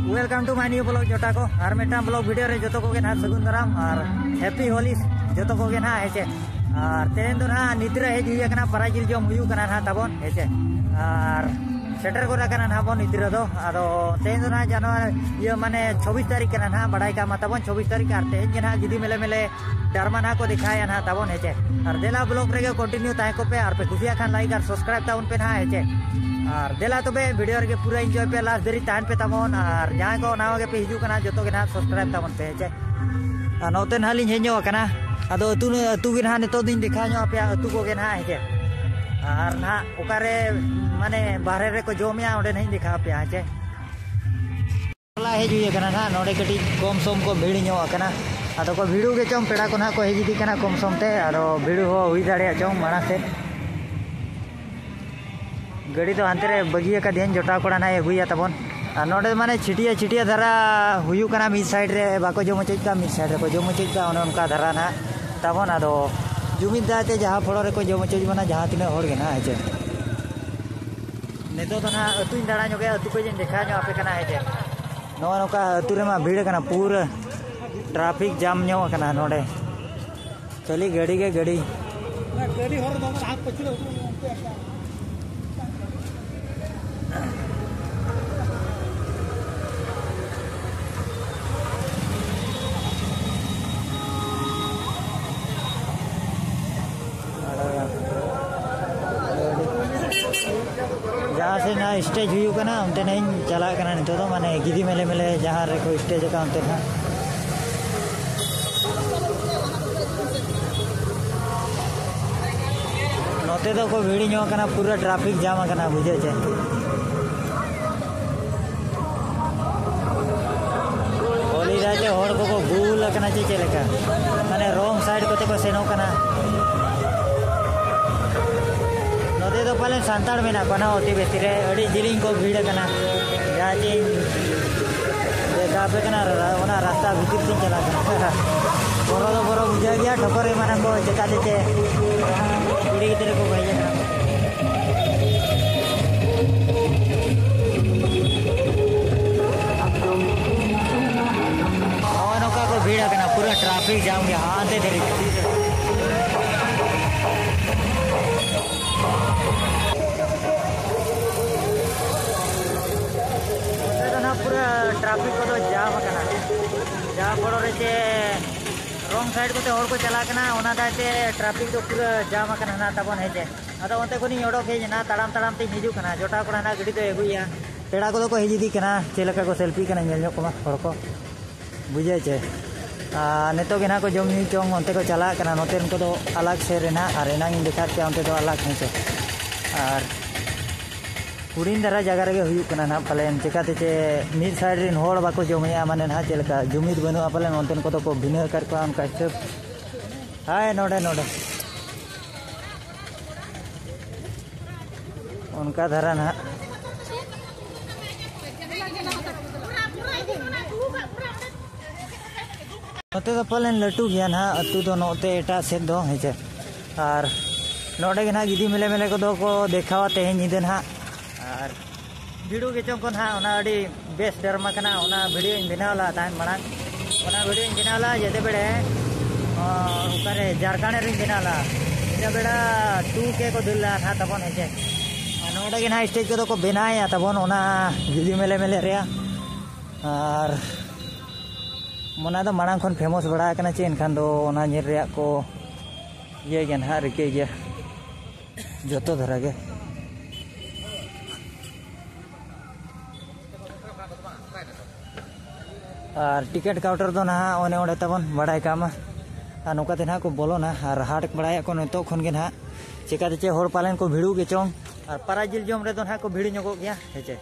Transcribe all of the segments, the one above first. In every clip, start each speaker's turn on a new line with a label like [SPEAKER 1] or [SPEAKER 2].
[SPEAKER 1] welcome to my new blog जोटा को और मेटा ब्लॉग वीडियो रे जोतो को के ना सगुन दाराम और हैप्पी होली जोतो को के ना हेचे और तेन दो ना निद्रा हे जुया कना पराजिल जम हुयु कना ना ताबन हेचे और सेटर को रखना ना बन निद्रा दो आदो तेन दो ना जनवरी ये माने 26 तारीख कना ना बड़ाई का माताबन 24 तारीख आते हैं जना जिदी मेले मेले डरमा ना को दिखाया ना ताबन हेचे और देला ब्लॉग रे कंटिन्यू ताहे को पे और पे खुशिया खान लाइक और सब्सक्राइब ताउन पे ना हेचे और देला तो वीडियो रे पूरा एंजॉय पे लास्ट देरी ताहन पे ताबन और जहां को नावा के पे हिजू कना जतो के ना सब्सक्राइब ताबन पे हेचे नोते ना लिन हेजो कना आदो अतु गे ना नितो दिन दिखा नो पे अतु को गे ना हेचे और ना ओकारे माने बाहरे रे को जोमिया ओडे नहीं दिखा पे हेचे ला हेजू ये कना ना नोडे कटी कम सम को भीड़ नो कना आदो को भीड़ू गे चम पेड़ा को ना को हेजी दी कना कम सम ते आरो भीड़ू हो हुई दाड़े चम माना से गड़ी तो हांते रे बगिया का ध्यान जोटा कोड़ा ना अगुया तबन नोडे माने छिटिया छिटिया धरा हुयु कना मिड साइड रे बाको जो मचेज का मिड साइड रे को जो मचेज का उनका धरा ना तबन आदो जुमिद दाते जहां फड़ो रे को जो मचेज बना जहां तिना होड़ गे ना हेचे नेतो तो ना अतु दाड़ा जो के अतु को जिन देखा जो आपे कना हेचे नोवा नोका अतु रे मा भीड़ कना पूरा ट्रैफिक जाम न्यो कना नोडे चली गाड़ी के गाड़ी हर दो हाथ पछिलो जहाँ से ना स्टेज हुई कना उनते नहीं चला कना नितो तो माने गिदी मेले मेले जहाँ रे को स्टेज का उनते ना नोते तो को भीड़ी नो कना पूरा ट्रैफिक जाम कना बुझे छे होली राजे होड़ को गुल कना चे चलेका माने रोंग साइड कोते को सेनो कना नोते तो पाले सांताड़ में ना बना होती बेसी रे अड़ी जिलिंग को भीड़ कना जाचे देखा पे कना ओना रास्ता भीतर से चला कना बरो बुझा गया ठोकर माने को चका देते कुड़ी की तरह को भाई ना और नोका को भीड़ कना पूरा ट्रैफिक जाम गया हां दे पूरा ट्रैफिक को तो जाम कना जहाँ पड़ो रे रोंग साइड को हर को चला कना ओना दाते ट्रैफिक तो पूरा जाम कना ना तबन हेजे अदा ओते कोनी ओडोक हेज ना ताड़ाम ताड़ाम ते हिजू कना जोटा कोड़ा ना गड़ी तो एगुया पेड़ा को को हेजी दी कना चेलका को सेल्फी कना नेल को हर को बुझे छे नेतो के ना को जम नी चोंग ओते को चला कना नोते उनको तो अलग से रेना और रेना इन देखा के ओते तो अलग हेचे और कुड़ीन दारा जगह रे हुई कना ना पालेन चिकाते चे मिड साइड रिन होड़ बाको जमया माने ना चेलका जुमिद बनु पालेन ओंतन को तो को भिन्न कर को उनका हिसाब हाय नोडे नोडे उनका धरा ना नोते तो पालेन लटू गया ना अतु तो नोते एटा से दो हेचे और नोडे ना गिदी मेले मेले को दो को देखावा तेहें निदे ना और वीडियो के चों को ना ओना अडी बेस्ट डरमा कना ओना वीडियो इन बनावला तान माना ओना वीडियो इन बनावला जेते बेडे ओकरे झारखंड रे बनावला इना बेडा 2K को दिला ना तबन हेचे नोडे के ना स्टेज को तो को बनाया तबन ओना वीडियो मेले मेले रे और मोना तो माना खन फेमस बड़ा कना चे इनखान दो ओना नेर रे को ये गेन हा रिके गया जतो धरा गे और टिकट काउंटर तो ना ओने ओडे तबन बड़ाई कामा नौका ते ना को बोलो ना और हाट बड़ाया को नितो खन गे ना चिकाते चे होर पालन को भिड़ू गे चोंग और पराजिल जम रे तो ना को भिड़ी नको गया हेचे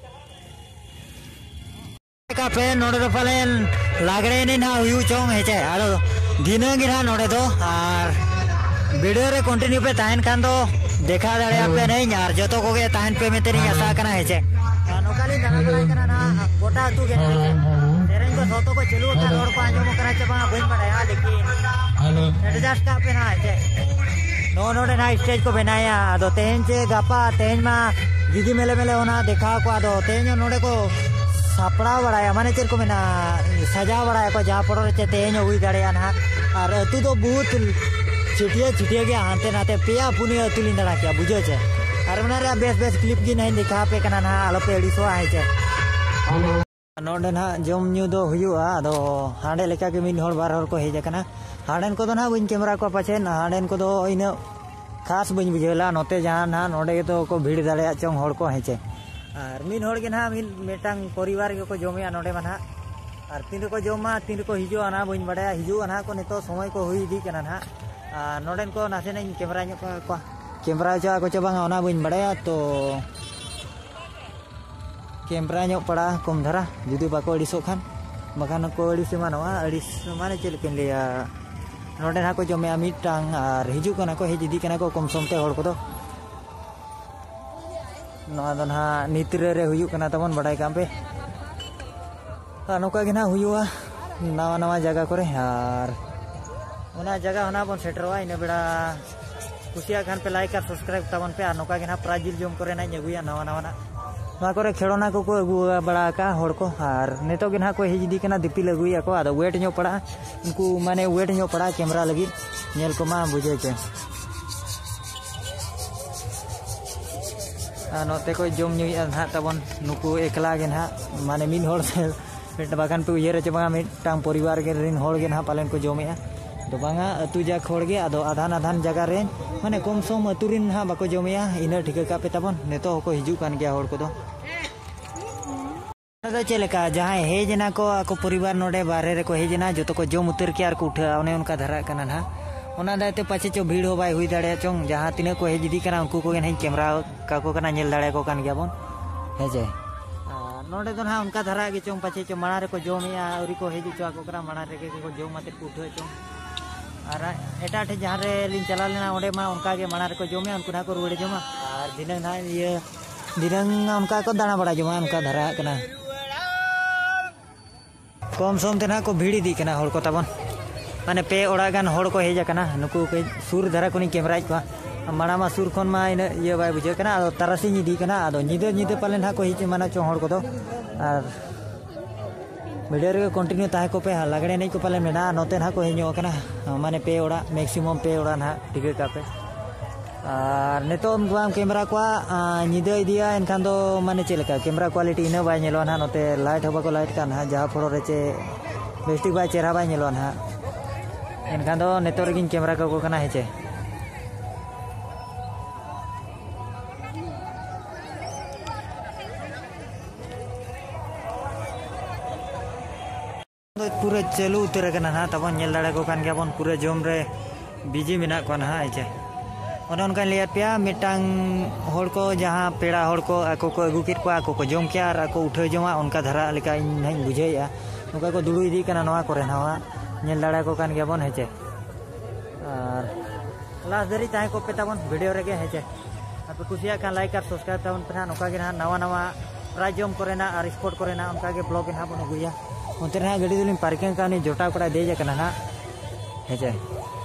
[SPEAKER 1] का पे नोडे तो पालन लागड़े ने ना हुयु चोंग हेचे आरो दिनो गे ना नोडे तो और वीडियो रे कंटिन्यू पे ताहन खान दो देखा दाड़े पे नहीं यार जतो को गे ताहन पे में तेरी आशा कना हेचे नोकाली दाना बड़ाई कना ना गोटा तू गे तेरेन को सोतो को चलू का रोड को आजो करा चे बा बइन पड़ाया लेकिन एडजस्ट का पे ना हेचे नो नोडे ना स्टेज को बनाया आदो तेहन चे गापा तेहन मा दीदी मेले मेले होना देखा को आदो तेहन नोडे को सापड़ा बड़ा माने चेक को मेना सजा बड़ा को जहाँ पड़ो चे तेज हुई दाड़ा ना और अतु तो बहुत चिटिया के हाथे नाते पेया पुनी अतुली दाड़ा क्या बुझे चे और मना बेस बेस क्लिप की नहीं दिखा पे कना ना आलो पे एडिसो है चे नोडे ना जम न्यू दो हुआ अदो हांडे लेका के मिन होड़ बार होड़ को हेज कना हांडेन को दो ना बुन कैमरा को पाछे हांडेन को दो इन खास बुन बुझेला नोते जहाँ ना नोडे तो को भीड़ दाड़ा चोंग होड़ को हेचे और मिन होड़ के ना मिन मेटांग परिवार के को जमे नोडे मा और तीन को जमा तीन को हिजुआ ना बुन बड़ा हिजुआ ना को नितो समय को हुई दी कना ना नोडेन को नासे नहीं कैमरा को कैमरा चा को चबांगा ओना बुन बड़ा तो कैमरा ᱧᱚᱜ पड़ा कम धारा जुदी बाको अड़िसो खान बखान को अड़िस मानवा अड़िस माने चेल के लिया नोडे ना को जमे मिटांग और हिजू कना को हेज इदी कना को कम समते होड़ को दो नवा दो ना नित्र रे हुयु कना तमन बड़ाई काम पे नौका के ना हुयुआ नवा नवा जगह करे और ओना जगह होना बन सेटरवा इन बेड़ा कुसिया खान पे लाइक और सब्सक्राइब तमन पे नौका के ना प्राइजिल जम करे ना अगुया नवा नवा ना करे खेलोना को अगू बड़ा का होड़ को और नितो के ना को हेजी कना दिपिल अगुया को आदो वेट ᱧᱚᱜ पड़ा उनको माने वेट ᱧᱚᱜ पड़ा कैमरा लगी नेल को मा बुझे के नोते को जम ᱧᱩᱭ ना तबन नुकु एकला के ना माने मिन होड़ से बागान पे उयर चे बांगा मिटांग परिवार के रिन होड़ के ना पालन को जमे तो बांगा अतु जा खोड़ के आदो आधान आधान जगह रे माने कम सम अतु रिन हा बाको जमे इन ठिका का पे तबन नेतो को हिजू कान गया होड़ को दो चेलेका जहाँ हेजना को आको परिवार नोडे बारे रे को हेजना जो तो को जम उतर के और को उठा उन्हें उनका धरा कना ना ओना दायते पाछे चो भीड़ हो बाय हुई दाड़े चोंग जहाँ तीन को हेज दी कना उनको को नहीं कैमरा का को कना नेल दाड़े को कान गया बोन हेजे नोडे तो ना उनका धरा के चोंग पाछे चो मणा रे को जमे औरी को हेज चो को कना मणा रे के को जम माते को उठा चोंग और एटा ठे जहाँ रे लिन चला लेना ओडे मा उनका के मणा रे को जमे उनको ना को रुड़े जमा और दिनंग ना ये दिनंग उनका को दाना बड़ा जमा उनका धरा कना कम सम तेना को भीड़ दी कना होड़ को तबन माने पे ओड़ा गान होड़ को हेज कना नुकु के सुर धरा कोनी कैमरा को माना मा सुर खन मा इन ये बाय बुझे कना आदो तारासिनी दी कना आदो निदे निदे पालेन हा को हिच माना चो होड़ को दो और वीडियो रे कंटिन्यू ताहे को पे लागड़े नहीं को पाले मेना नोते ना को हेजो कना माने पे ओड़ा मैक्सिमम पे ओड़ा ना टिके का पे और नेतो कैमरा को निदे इदिया एनखान दो माने चेलका कैमरा क्वालिटी इन बाय नेलो ना नोते लाइट हबा को लाइट का ना जहाँ फोड़ो रे चे बेस्टिक बाय चेहरा बाय नेलो ना एनखान दो नेतो रेगिन कैमरा को कना हेचे पूरा चलू उतर कना ना तबन नेल दाड़ा को कान गया बन पूरा जम रे बिजी मेना को ना हेचे उनका लिया पे मिटांग होड़ को जहाँ पेड़ा होड़ को आको को अगू किट को आको को जम किया और आको उठे जमा उनका धरा लेका इन बुझेया उनका को दुड़ू इदी कना नवा करे नवा नेल दाड़ा को कान गया बन हेचे और लास्ट दरी ताहे को पे तबन वीडियो रे के हेचे आप कुसिया का लाइक और सब्सक्राइब तबन पे नोका के नवा नवा प्राइज जम करे ना और स्पोर्ट करे ना उनका के ब्लॉग ना बन अगुया उनते ना गाड़ी दुलिन पार्किंग का जोटा पड़ा दे जाकना ना हेचे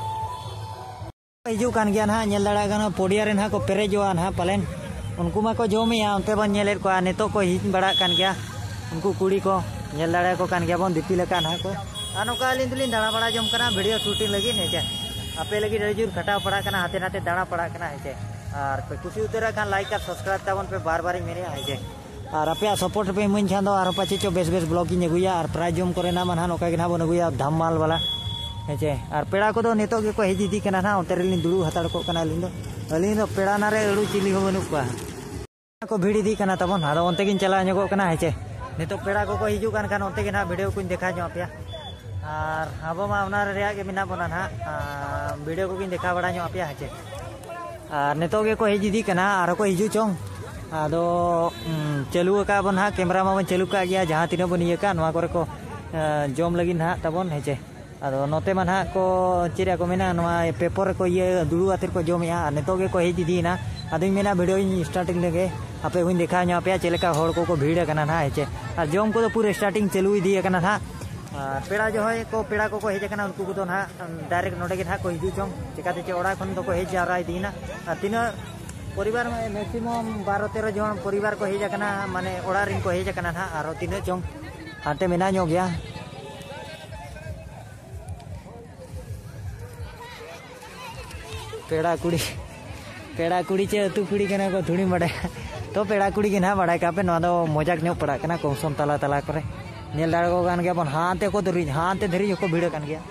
[SPEAKER 1] हिजू कान गया ना नेल दाड़ा गाना पोडिया रे ना को पेरेजोआ ना पालेन उनको मा को जमेया उनते बन नेले को नेतो को हिज बड़ा कान गया उनको कुड़ी को नेल दाड़ा को कान गया बन दिपिल का ना को नौका लिन दुलिन दाड़ा बड़ा जम कना वीडियो शूटिंग लगी हेचे आपे लगी रजूर खटाव पड़ा कना हाथे नाते दाड़ा पड़ा कना हेचे और पे कुछ उतरा खान लाइक और सब्सक्राइब तबन पे बार बार मेरे हेचे और आपे सपोर्ट पे मन छान दो और पाचे चो बेस बेस ब्लॉग की अगुया और प्राइज जम करे ना मन नौका के ना बन अगुया धमाल वाला हेचे और पेड़ा को नितो के को हेज इदी कना ना उनते रेलिन दुड़ू हताड़ को कना लिन दो अलिन दो पेड़ा ना रे अड़ू चिली हो बनु को भीड़ इदी कना तबन आदो उनते गिन चला ᱧᱚᱜᱚᱜ कना हेचे नितो पेड़ा को हिजू कान खान उनते के ना वीडियो को देखा जो आपया और अब मा उना रे के मिना बना ना वीडियो को गिन देखा बड़ा जो आपया हेचे और नितो के को हेज इदी कना और को हिजू चोंग आदो चालू का बन हा कैमरा मा बन चालू का गया जहां तीन बन ये का नवा करे को जम लगी ना तबन हेचे आदो नोते मा ना को चिरा को मेना नवा पेपर को ये दुड़ू आतिर को जमेया और नितो के को हेज इदी ना आदो मेना वीडियो स्टार्टिंग लगे आपे हुई देखा ᱧᱚᱜ पे चेलेका होड़ को भीड़ कना ना हेचे और जम को पूरे स्टार्टिंग चालू इदी कना ना पेड़ा जो है को पेड़ा को हेज कना उनको को ना डायरेक्ट नोडे के ना को हिजू चोंग चिकाते चे ओड़ा खन तो को हेज जारा इदी ना तीना परिवार में मैक्सिमम 12-13 जन परिवार को हेज करना माने ओड़ा रिन को हेज करना हां आरो तीना चोंग हाते मेना ᱧᱚᱜ गया पेड़ा कुड़ी चे अतु कुड़ी कना को थोड़ी बड़े तो पेड़ा कुड़ी के ना बड़ा का पे नवा दो मजाक ᱧᱚᱜ पड़ा कना कोसम तला तला करे नेल दाड़ को गान गया बन हाते को धरी हाते धरी को भिड़ कान गया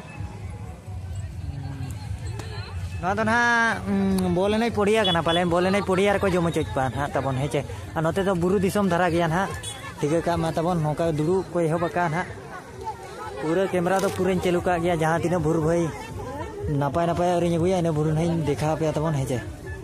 [SPEAKER 1] ना तो ना बोले नहीं पड़िया कना पाले बोले नहीं पड़िया को जो मचोच पान हां तबन हेचे आ नोते तो बुरु दिसम धरा गया ना ठीक का मा तबन नोका दुड़ू को एहो बका ना पूरा कैमरा तो पूरा चालू का गया जहां तीना भुर भाई नापाय नापाय अरिñ अगुया इन भुर नहीं देखा पे तबन हेचे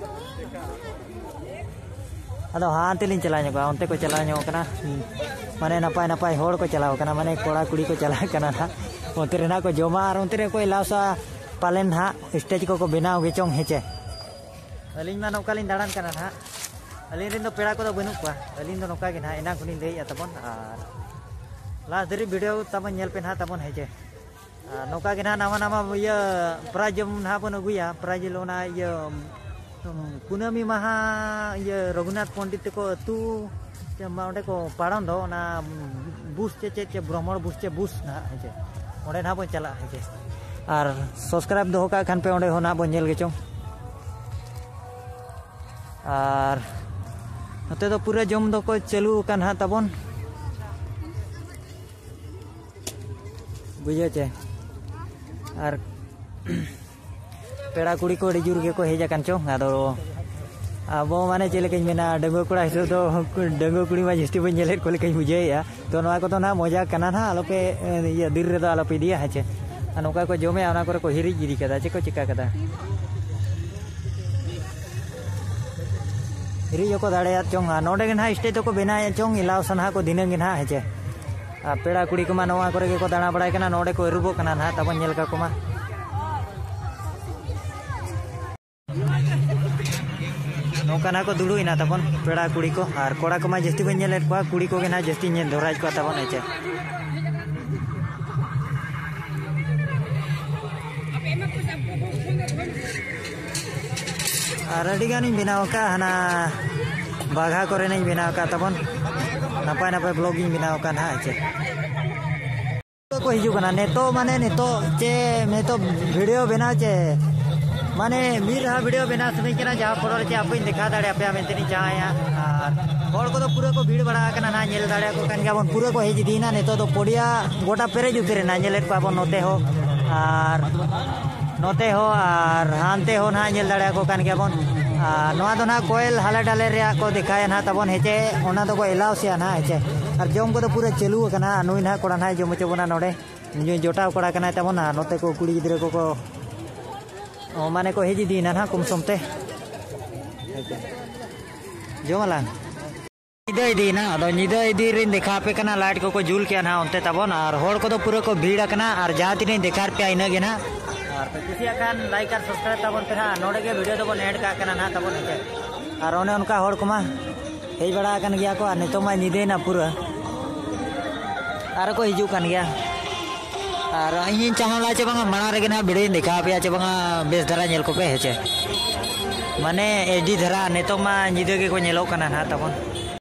[SPEAKER 1] अदो हां तेलिन चला ᱧᱚᱜᱟ onte को चला ᱧᱚᱜ कना माने नापाय नापाय होड़ को चलाव कना माने कोड़ा कुड़ी को चला कना ना onte रेना को जोमा और onte रे कोई लावसा पालेन हा स्टेज को बनाव गे चोंग हेचे अलिन मा नौकालिन दाड़ान कना हा अलिन रिन दो पेड़ा को दो बनु को अलिन दो नौका गे ना एना खुनी लई तबन आर लास्ट दरी वीडियो तबन नेल पे ना तबन हेचे नौका गे ना नामा नामा ये प्राइज ना बन अगुया प्राइज लोना ये कुनामी महा ये रघुनाथ पंडित को तू मा ओंडे को पाड़न दो ना बुस चे ब्रह्मण बुस चे बुस ना हेचे ओंडे ना बन चला हेचे और सब्सक्राइब दो का खान पे ओंडे होना बन नेल गे चों और नते तो पूरा जम दो को चालू कान हा तबन बुझे चे और पेड़ा कुड़ी को जुर के को हेजा कान चों आदो अब माने चेलेक मेना डंगो कोड़ा हिसाब तो डंगो कुड़ी मा जस्ती बन नेलेट को लेके बुझेया तो नवा को तो ना मजा कना ना आलो पे ये दिर रे दो आलो पे दिया हेचे नौका को जमे आना को हिरी गिरी कदा चे को चिका कदा हिरी को दाड़े चोंग नोडे गे ना स्टेज को बेना चोंग इलाव सना को दिन गे ना हेचे पेड़ा कुड़ी को मा नवा करे को दाना बड़ाय कना नोडे को रुबो कना ना तबन नेल का को मा नौका ना को दुड़ू इना तबन पेड़ा कुड़ी को और कोड़ा को मा जस्ती बन नेलेट को कुड़ी को गे ना जस्ती ने धराज को तबन हेचे रेडी गानी बनाव का हना बाघा करे नहीं बनाव का तबन नापाय नापाय ब्लॉगिंग बनाव का ना हेचे को हिजु कना नेतो माने नेतो चे मैं तो वीडियो बना चे माने मीर हा वीडियो बना समय केना जहां फोटो चे आपन दिखा दाड़े आपे मेंतनी चाया और को तो पूरा को भीड़ बड़ा कना ना नेल दाड़े को कान गाबन पूरा को हेज दीना नेतो तो पोडिया गोटा पेरेज उतरे ना नेलेट पाबन नोते हो और हानते हो ना नेल दाड़े को कान गाबन नोआ दो ना कोयल हाले डाले रे को दिखाया ना तबन हेचे ओना तो को एलाव से ना हेचे और जम को तो पूरा चालू कना नुई ना कोड़ा ना जम चबना नोडे जोटाव कोड़ा कना तबन नोते को कुड़ी गिद्रे को माने को हेजी दीना ना कुम समते जोमला निदा इदी ना अदो निदा इदी रिन देखा पे कना लाइट को जुल के ना ओंते तबन और होड़ को तो पूरा को भीड़ कना और जहां तिने देखार पे आइना गे ना और कुसी अकान लाइक और सब्सक्राइब तबन पे ना नोडे के वीडियो तो बन ऐड का कना ना तबन हेचे और ओने उनका होड़ को मा हेज बड़ा कन गया को नितो मा निदे ना पूरा और को हिजू कन गया और इन चाहला चे बंगा मना रे ना वीडियो देखा पे चे बंगा बेस धरा नेल को पे हेचे माने एडी धरा नितो मा निदे के को नेलो कना ना तबन